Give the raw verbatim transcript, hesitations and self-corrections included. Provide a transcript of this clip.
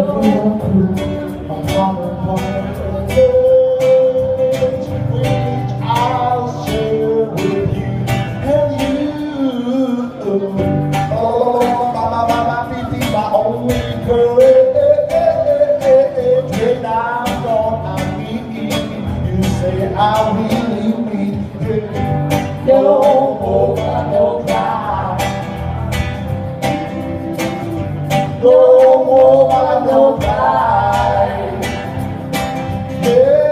I really need you. No more, no cry. No more, no cry. Yeah.